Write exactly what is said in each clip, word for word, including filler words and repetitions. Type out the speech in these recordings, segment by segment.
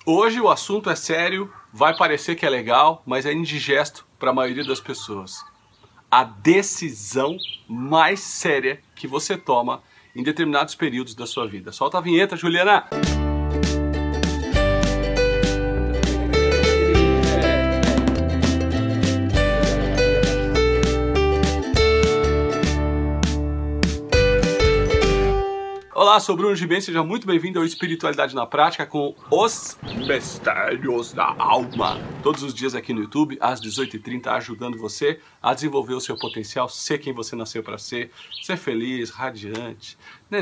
Hoje o assunto é sério, vai parecer que é legal, mas é indigesto para a maioria das pessoas. A decisão mais séria que você toma em determinados períodos da sua vida. Solta a vinheta, Juliana! Olá, sou Bruno Giben, seja muito bem-vindo ao Espiritualidade na Prática com os Mistérios da Alma. Todos os dias aqui no YouTube, às dezoito e trinta, ajudando você a desenvolver o seu potencial, ser quem você nasceu para ser, ser feliz, radiante.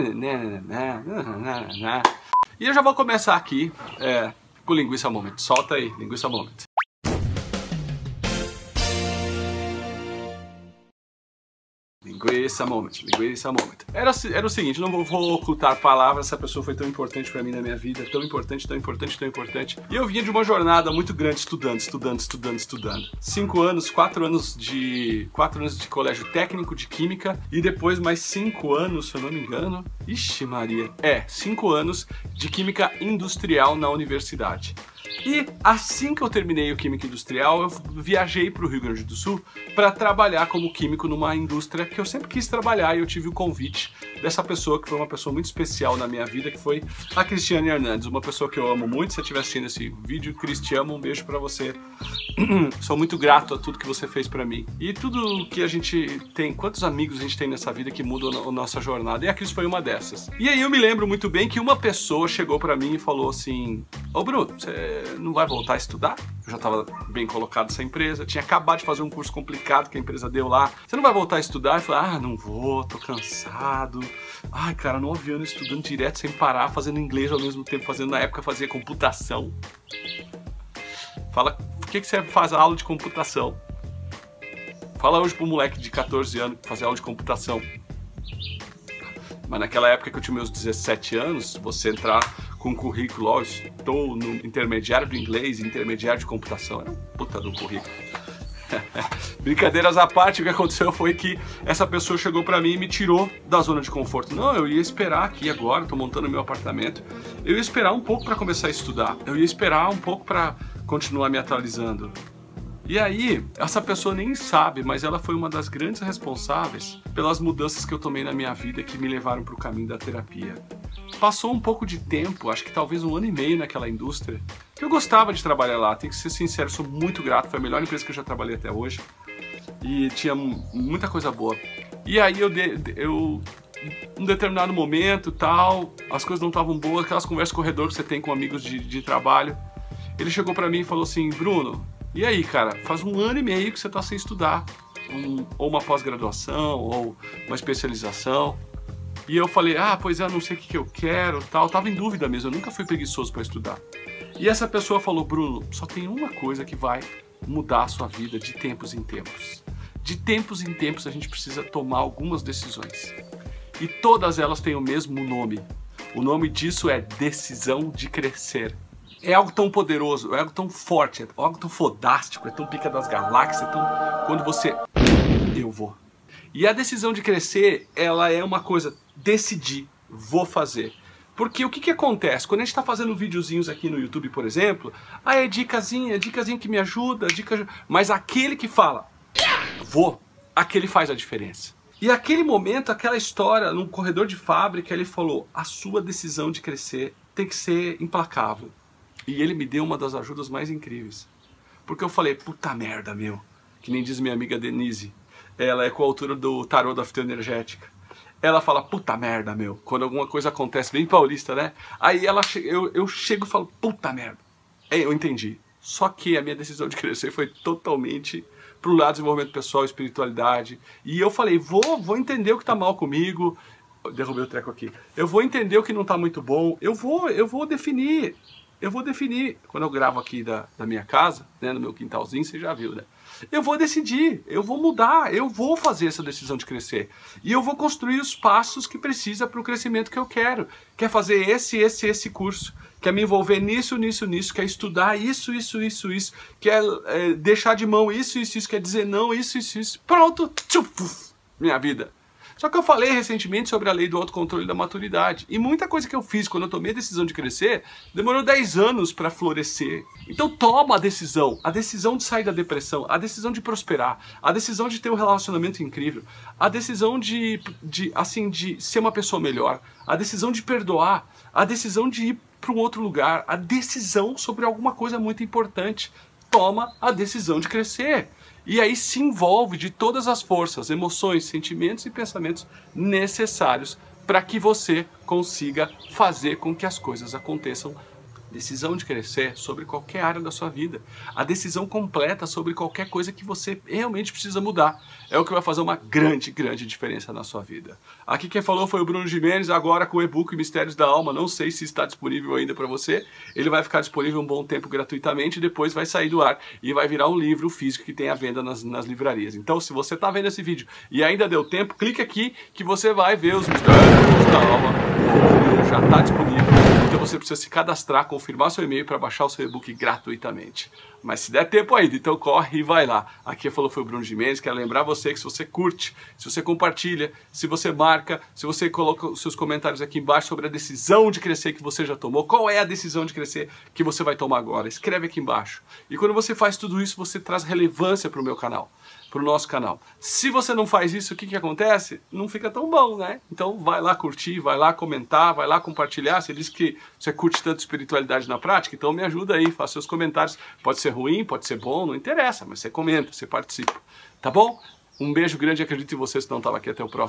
E eu já vou começar aqui é, com o Linguiça Moment. Solta aí, Linguiça Moment. Linguiça Moment, Linguiça Moment. Era, era o seguinte, não vou, vou ocultar palavras, essa pessoa foi tão importante pra mim na minha vida, tão importante, tão importante, tão importante. E eu vinha de uma jornada muito grande estudando, estudando, estudando, estudando. Cinco anos, quatro anos de... Quatro anos de colégio técnico de química e depois mais cinco anos, se eu não me engano. Ixi Maria. É, cinco anos de química industrial na universidade. E assim que eu terminei o Química Industrial, eu viajei para o Rio Grande do Sul para trabalhar como químico numa indústria que eu sempre quis trabalhar, e eu tive o convite dessa pessoa, que foi uma pessoa muito especial na minha vida, que foi a Cristiane Hernandes, uma pessoa que eu amo muito. Se você estiver assistindo esse vídeo, Cristiane, um beijo para você. Sou muito grato a tudo que você fez para mim. E tudo que a gente tem, quantos amigos a gente tem nessa vida que mudam a nossa jornada, e a Cris foi uma dessas. E aí eu me lembro muito bem que uma pessoa chegou para mim e falou assim: ô Bruno, você não vai voltar a estudar? Eu já estava bem colocado nessa empresa, tinha acabado de fazer um curso complicado que a empresa deu lá. Você não vai voltar a estudar? Eu falei, ah, não vou, tô cansado. Ai, cara, nove anos estudando direto, sem parar, fazendo inglês ao mesmo tempo, fazendo, na época, fazia computação. Fala, por que que você faz aula de computação? Fala hoje pro moleque de quatorze anos fazer aula de computação. Mas naquela época que eu tinha meus dezessete anos, você entrar com um currículo, ó, estou no intermediário do inglês, intermediário de computação, era um puta do currículo. Brincadeiras à parte, o que aconteceu foi que essa pessoa chegou pra mim e me tirou da zona de conforto. Não, eu ia esperar aqui agora, tô montando meu apartamento, eu ia esperar um pouco pra começar a estudar, eu ia esperar um pouco pra continuar me atualizando. E aí, essa pessoa nem sabe, mas ela foi uma das grandes responsáveis pelas mudanças que eu tomei na minha vida que me levaram para o caminho da terapia. Passou um pouco de tempo, acho que talvez um ano e meio naquela indústria, que eu gostava de trabalhar lá, tenho que ser sincero, sou muito grato, foi a melhor empresa que eu já trabalhei até hoje e tinha muita coisa boa. E aí eu, eu em um determinado momento, tal, as coisas não estavam boas, aquelas conversas corredor que você tem com amigos de, de trabalho, ele chegou para mim e falou assim: Bruno, e aí, cara, faz um ano e meio que você está sem estudar, um, ou uma pós-graduação, ou uma especialização. E eu falei, ah, pois é, eu não sei o que, que eu quero, tal. Eu tava em dúvida mesmo, eu nunca fui preguiçoso para estudar. E essa pessoa falou, Bruno, só tem uma coisa que vai mudar a sua vida de tempos em tempos. De tempos em tempos a gente precisa tomar algumas decisões. E todas elas têm o mesmo nome. O nome disso é decisão de crescer. É algo tão poderoso, é algo tão forte, é algo tão fodástico, é tão pica das galáxias, é tão... Quando você... Eu vou. E a decisão de crescer, ela é uma coisa, decidir, vou fazer. Porque o que que acontece? Quando a gente está fazendo videozinhos aqui no YouTube, por exemplo, ah, é dicasinha, é dicasinha que me ajuda, dica... mas aquele que fala, vou, aquele faz a diferença. E aquele momento, aquela história, num corredor de fábrica, ele falou, a sua decisão de crescer tem que ser implacável. E ele me deu uma das ajudas mais incríveis. Porque eu falei, puta merda, meu. Que nem diz minha amiga Denise. Ela é coautora do Tarô da Fitoenergética. Ela fala, puta merda, meu. Quando alguma coisa acontece, bem paulista, né? Aí ela, eu, eu chego e falo, puta merda. Aí eu entendi. Só que a minha decisão de crescer foi totalmente pro lado do desenvolvimento pessoal, espiritualidade. E eu falei, vou, vou entender o que tá mal comigo. Derrubei o treco aqui. Eu vou entender o que não tá muito bom. Eu vou, eu vou definir... Eu vou definir, quando eu gravo aqui da, da minha casa, né, no meu quintalzinho, você já viu, né? Eu vou decidir, eu vou mudar, eu vou fazer essa decisão de crescer. E eu vou construir os passos que precisa para o crescimento que eu quero. Quer fazer esse, esse, esse curso. Quer me envolver nisso, nisso, nisso. Quer estudar isso, isso, isso, isso. Quer é, deixar de mão isso, isso, isso. Quer dizer não, isso, isso, isso. Pronto, tchuf, minha vida. Só que eu falei recentemente sobre a lei do autocontrole e da maturidade. E muita coisa que eu fiz quando eu tomei a decisão de crescer, demorou dez anos para florescer. Então toma a decisão. A decisão de sair da depressão, a decisão de prosperar, a decisão de ter um relacionamento incrível, a decisão de, de, assim, de ser uma pessoa melhor, a decisão de perdoar, a decisão de ir para um outro lugar, a decisão sobre alguma coisa muito importante. Toma a decisão de crescer. E aí se envolve de todas as forças, emoções, sentimentos e pensamentos necessários para que você consiga fazer com que as coisas aconteçam. Decisão de crescer sobre qualquer área da sua vida. A decisão completa sobre qualquer coisa que você realmente precisa mudar. É o que vai fazer uma grande, grande diferença na sua vida. Aqui quem falou foi o Bruno Gimenez, agora com o e-book Mistérios da Alma. Não sei se está disponível ainda para você. Ele vai ficar disponível um bom tempo gratuitamente e depois vai sair do ar e vai virar um livro físico que tem à venda nas, nas livrarias. Então, se você está vendo esse vídeo e ainda deu tempo, clique aqui que você vai ver os Mistérios da Alma. O volume já está disponível. Então você precisa se cadastrar, confirmar seu e-mail para baixar o seu e-book gratuitamente. Mas se der tempo ainda, então corre e vai lá. Aqui falou foi o Bruno Gimenez, quero lembrar você que se você curte, se você compartilha, se você marca, se você coloca os seus comentários aqui embaixo sobre a decisão de crescer que você já tomou, qual é a decisão de crescer que você vai tomar agora? Escreve aqui embaixo. E quando você faz tudo isso, você traz relevância para o meu canal, para o nosso canal. Se você não faz isso, o que que acontece? Não fica tão bom, né? Então vai lá curtir, vai lá comentar, vai lá compartilhar. Você disse que você curte tanto espiritualidade na prática, então me ajuda aí, faça seus comentários. Pode ser ruim, pode ser bom, não interessa, mas você comenta, você participa. Tá bom? Um beijo grande, acredito em você, se não estava aqui. Até o próximo.